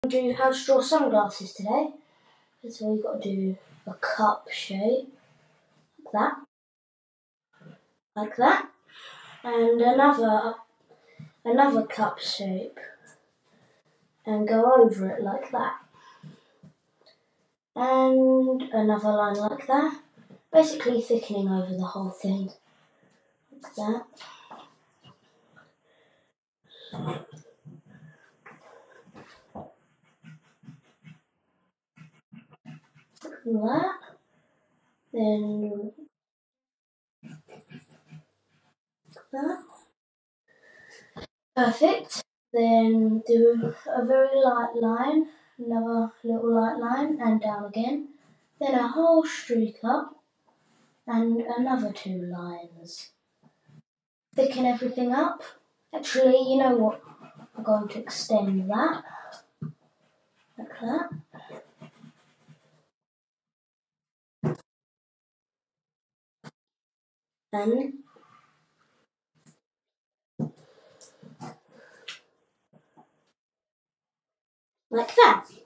Do how to draw sunglasses today. So we've got to do a cup shape, like that, and another cup shape, and go over it like that, and another line like that, basically thickening over the whole thing, like that. Like that. Then that. Perfect. Then do a very light line, another little light line, and down again. Then a whole streak up, and another 2 lines. Thicken everything up. Actually, you know what? I'm going to extend that, like that. And like that.